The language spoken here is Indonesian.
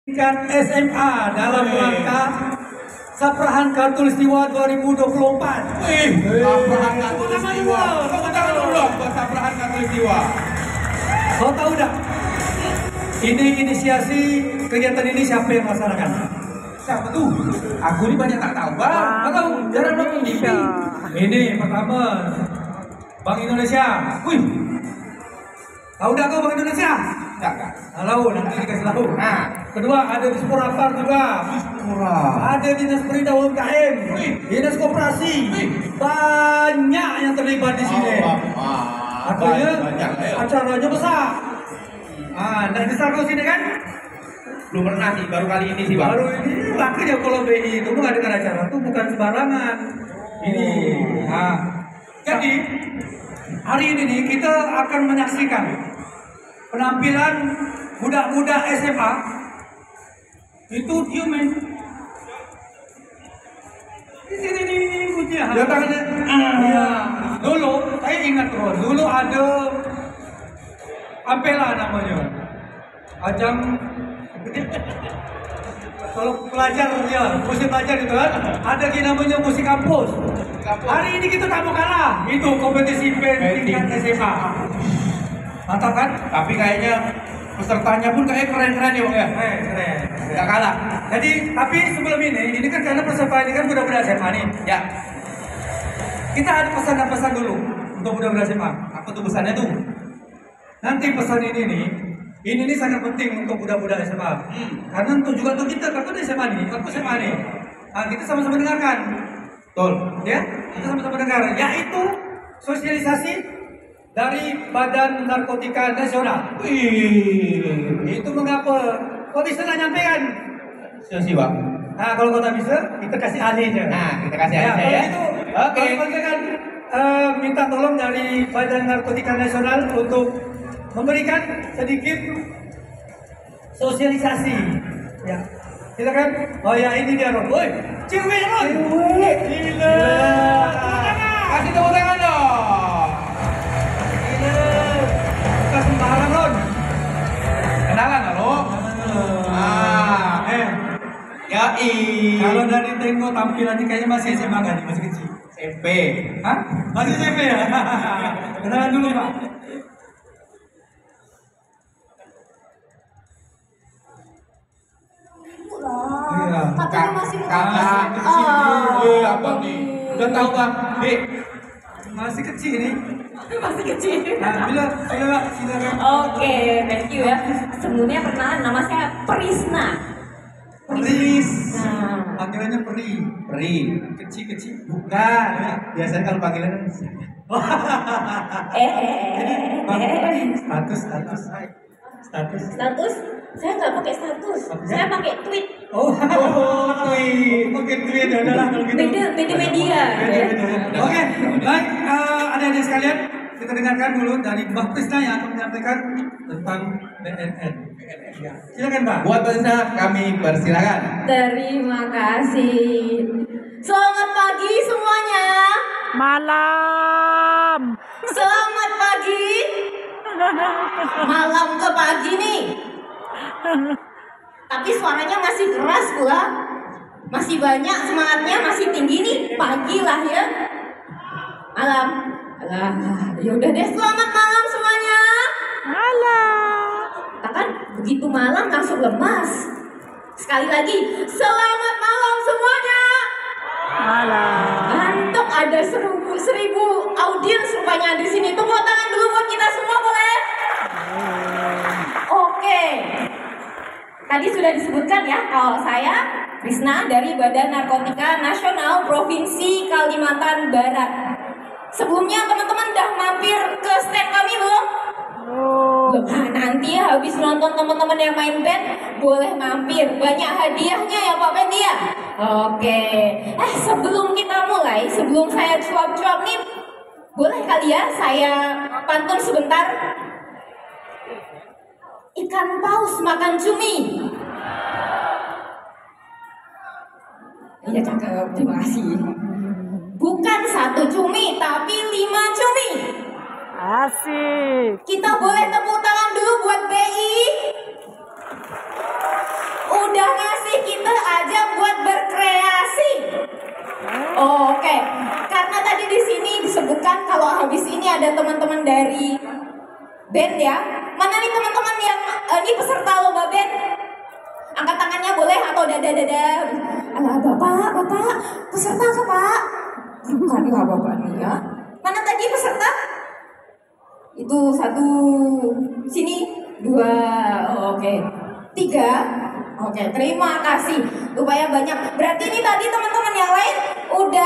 SMA dalam rangka Saprahan Khatulistiwa 2024. Saprahan Khatulistiwa. Tepuk tangan dulu dong buat Saprahan Khatulistiwa. Kau tahu dah? Ini inisiasi kegiatan ini siapa yang melaksanakan? Siapa tuh? Aku ini banyak tak tahu bang. Kau tahu? Jarang nonton TV. Ini pertama Bank Indonesia. Wih. Tahu dah kau Bank Indonesia? Enggak. Tahu, nanti dikasih tahu. Nah, kedua ada Disporapar juga. Ada Dinas Perintah UMKM, Dinas Koperasi. Banyak yang terlibat di sini. Akhirnya acaranya besar. Nah, besar kau sini kan? Belum pernah sih, baru kali ini sih bang. Baru ini makanya kalau BI itu mengadakan acara itu bukan sembarangan. Ini. Nah, jadi hari ini nih kita akan menyaksikan penampilan budak-budak SMA itu ciumin. Ini kuncinya. Ya tangannya. Iya. Dulu saya ingat terus. Dulu ada Ampela namanya. Ajang kalau pelajar ya, musik pelajar gitu kan. Ada yang namanya musik kampus. Hari ini kita tak mau kalah. Itu kompetisi band tingkat SMA. Mantap kan? Tapi kayaknya pesertanya pun kayak keren-keren ya bang ya. Keren. Gak kalah. Jadi, tapi sebelum ini kan karena peserta ini kan budak-budak SMA nih. Ya. Kita ada pesan-pesan dulu untuk budak-budak SMA. Apa tuh pesannya tuh? Nanti pesan ini nih sangat penting untuk budak-budak SMA. Karena untuk juga untuk kita, aku SMA nih. Nah, kita sama-sama dengarkan. Betul. Ya, kita sama-sama dengar. Yaitu sosialisasi dari Badan Narkotika Nasional. Itu mengapa? Kok bisa nggak nyampe kan? Sih bang. Nah, kalau kau tak bisa, kita kasih alih aja. Nah, kita kasih alih kalau ya. itu, Oke. kalau kan minta tolong dari Badan Narkotika Nasional untuk memberikan sedikit sosialisasi. Ya, silakan. Oh ya, ini dia Ron. Woi, ciumin Ron. Gila. Kasih tepuk tangan dong. Bukan sembarang Ron. Kenalan lo? Kalau dari tengok tampilannya kayaknya masih SMA kan, masih kecil. SMP. Hah? Masih SMP ya? Kenalan dulu Pak. Iya. Katanya masih kakak kecil. Apa nih? Udah tahu bang, Dek. Masih kecil ini. Masih kecil. Nah, silakan. Oke, thank you ya. Sebelumnya perkenalan, nama saya Prisna. Pris. Nah. Panggilannya Peri. Peri. Kecil. Bukan. Biasanya kalau panggilan Status. Saya nggak pakai status. Saya pakai tweet. Tweet. Pakai tweet ya udahlah kalau gitu. Beda media. Oke, baik adik-adik sekalian, kita dengarkan dulu dari Mbak Prisna yang akan menyampaikan tentang BNN. Ya. Silakan Mbak. Buat Prisna kami persilakan. Terima kasih. Selamat pagi semuanya. Malam. Selamat pagi. Malam ke pagi nih. Tapi suaranya masih keras pula. Masih banyak semangatnya, masih tinggi nih. Pagi lah ya. Malam. Alah, ya udah deh, selamat malam semuanya. Malam. Kan begitu malam langsung lemas. Sekali lagi, selamat malam semuanya. Malam. Ngantuk, ada 1000 audiens rupanya di sini. Tepuk tangan dulu buat kita semua boleh? Oke. Tadi sudah disebutkan ya kalau saya Krisna dari Badan Narkotika Nasional Provinsi Kalimantan Barat. Sebelumnya teman-teman udah mampir ke stand kami belum? Nah, nanti ya habis nonton teman-teman yang main band boleh mampir, banyak hadiahnya ya Pak Pendi ya. Oke. Sebelum kita mulai, sebelum saya cuap-cuap nih, boleh kali ya saya pantun sebentar. Ikan paus makan cumi. Iya cakep, terima kasih. Bukan 1 cumi, tapi 5 cumi. Asik. Kita boleh tepuk tangan dulu buat BI. udah ngasih kita aja buat berkreasi. Oke, karena tadi di sini disebutkan kalau habis ini ada teman-teman dari band ya. Mana nih teman-teman yang ini peserta lomba band? Angkat tangannya boleh atau dada-dada. Alah bapak, peserta apa pak? Bukanlah bapak nih ya. Mana tadi peserta? Itu 1, sini 2, oke, 3, oke, terima kasih. Lumayan banyak. Berarti ini tadi teman-teman yang lain udah